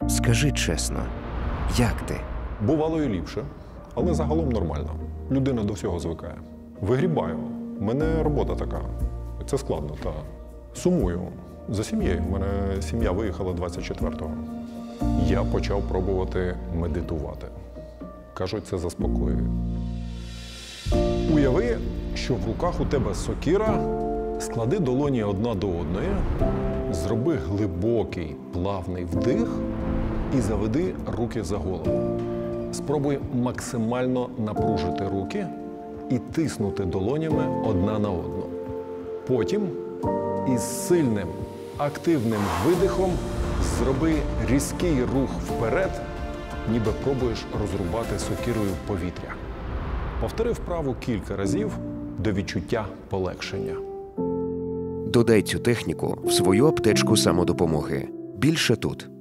Скажи чесно, як ти? Бувало і ліпше, але загалом нормально. Людина до всього звикає. Вигрібаю. У мене робота така. Це складно, та сумую за сім'єю. У мене сім'я виїхала 24-го. Я почав пробувати медитувати. Кажуть, це заспокоює. Уяви, що в руках у тебе сокира, склади долоні одна до одної, зроби глибокий, плавний вдих і заведи руки за голову. Спробуй максимально напружити руки і тиснути долонями одна на одну. Потім із сильним, активним видихом зроби різкий рух вперед, ніби пробуєш розрубати сокирою повітря. Повтори вправу кілька разів до відчуття полегшення. Додай цю техніку в свою аптечку самодопомоги. Більше тут.